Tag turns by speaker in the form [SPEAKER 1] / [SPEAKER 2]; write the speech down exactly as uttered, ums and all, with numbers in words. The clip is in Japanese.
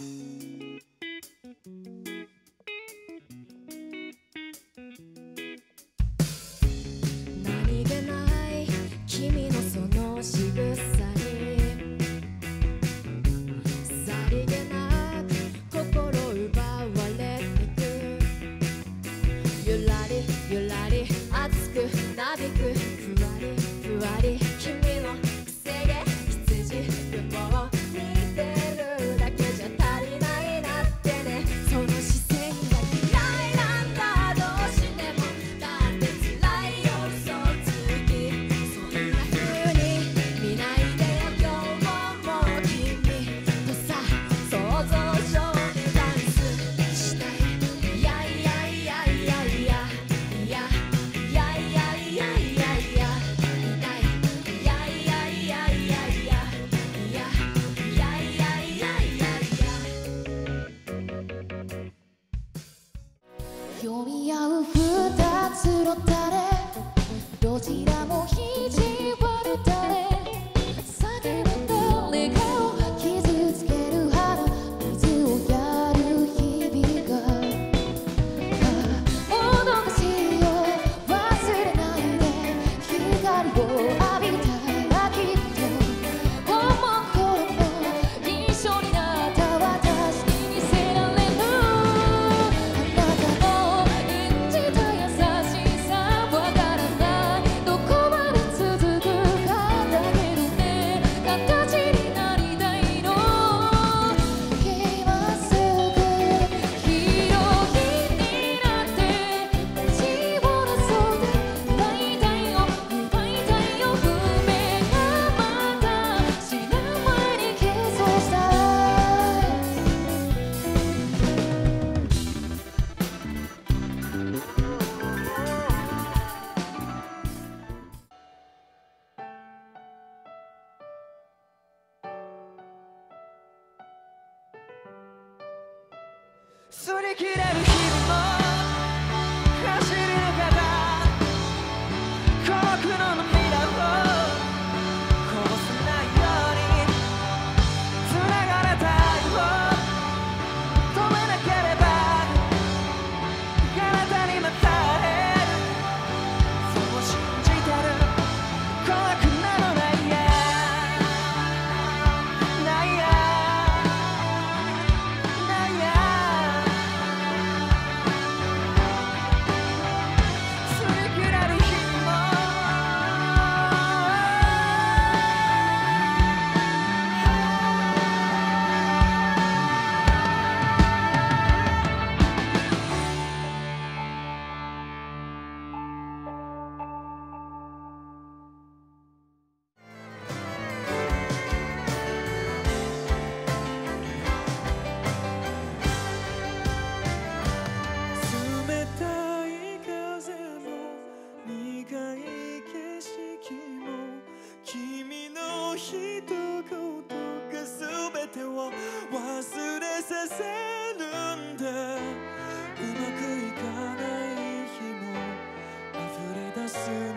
[SPEAKER 1] 何気ない君のその仕草にさりげなく心奪われてく、ゆらりゆらり熱くなびく、ふわりふわり君のくせ毛羊雲を見てるだけじゃ足りないなってね、その視線が嫌いなんだ、どうしてもだって辛いよ嘘つき、そんな風に見ないでよ今日ももう君とさ想像上にダンスしたい、いやいやいやいやいやいやいやいやいやいやいや痛い、いやいやいやいやいやいやいやいやいやいやいや読み合う二つの種、どちらも意地悪だね、叫ぶ誰かを傷つける腹水をやる日々が、もどかしいよ忘れないで、光を浴びたらきっと思う頃も一緒になった私に見せられる、あなたの演じた優しさわからない、どこまで続くかだけどね、形になりたいの、今すぐヒロインになって血を出そうで奪いたいよ奪いたいよ、運命がまた知らん前に消そうしたい、
[SPEAKER 2] 擦り切れる日々も走り抜けた孤独の涙をこぼさないように繋がれた愛を止めなければあなたにまた会える、そう信じてる、怖くなるないやないやないや、擦り切れる日々も冷たい風も苦い景色も君の一言が全てを忘れさせるんだ、うまくいかない日も溢れ出す